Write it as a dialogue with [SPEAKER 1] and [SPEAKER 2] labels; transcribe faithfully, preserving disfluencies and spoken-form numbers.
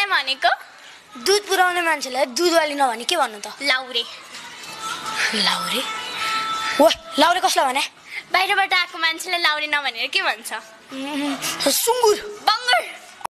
[SPEAKER 1] मान्छेलाई भनेको
[SPEAKER 2] दुध पुर्याउने मान्छेलाई दुधवाली नभनी के भन्नु त
[SPEAKER 1] लाउरे
[SPEAKER 2] लाउरे ओ लाउरे कसलाई भने
[SPEAKER 1] बाहिरबाट आएको मान्छेलाई लाउरे नभनेर के भन्छ
[SPEAKER 2] सुँगुर
[SPEAKER 1] बङ्गुर